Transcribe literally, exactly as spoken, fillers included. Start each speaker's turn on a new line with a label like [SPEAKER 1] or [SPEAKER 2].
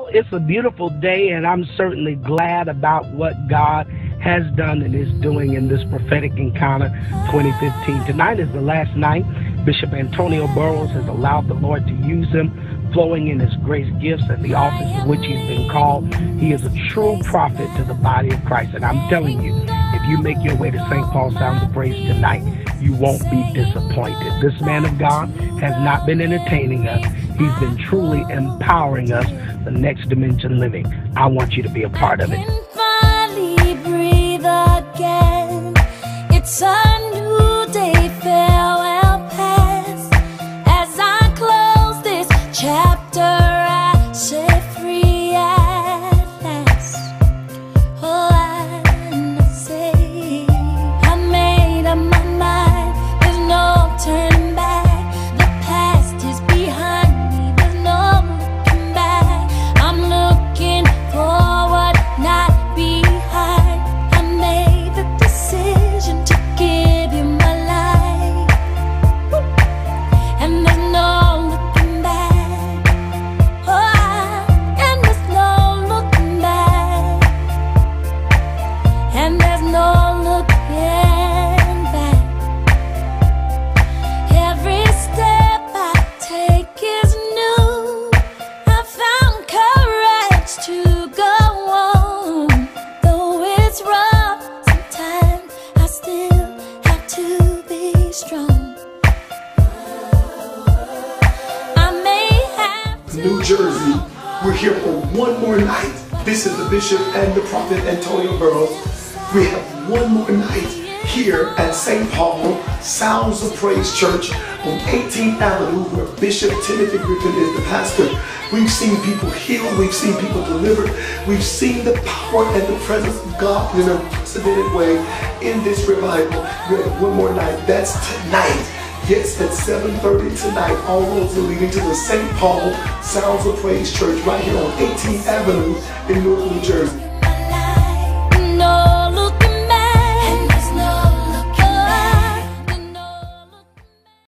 [SPEAKER 1] Well, it's a beautiful day, and I'm certainly glad about what God has done and is doing in this prophetic encounter twenty fifteen. Tonight is the last night. Bishop Antonio Burroughs has allowed the Lord to use him, flowing in his grace gifts and the office in which he's been called. He is a true prophet to the body of Christ. And I'm telling you, if you make your way to Saint Paul Sounds of Praise tonight, you won't be disappointed. This man of God has not been entertaining us. He's been truly empowering us for next dimension living. I want you to be a part of it.
[SPEAKER 2] Finally breathe again. It's a new day, farewell past. As I close this chapter, I set free at last. Oh, I say I made up my mind. There's no turning back. The past is behind me. There's no looking back. I'm looking forward, not behind. I made the decision to give you my life, and there's no looking back. Oh, and there's no looking back, and there's no looking back. Every step I take is new. I found courage to go on. Though it's rough sometimes, I still have to be strong. I may have to
[SPEAKER 3] New Jersey. We're here for one more night. This is the Bishop and the Prophet Antonio Burroughs. We have one more night here at Saint Paul Sounds of Praise Church on eighteenth Avenue, where Bishop Timothy Griffin is the pastor. We've seen people healed. We've seen people delivered. We've seen the power and the presence of God in an unprecedented way in this revival. We have one more night. That's tonight. Yes, at seven thirty tonight, all roads are leading to the Saint Paul Sounds of Praise Church right here on eighteenth Avenue in Newark, New Jersey.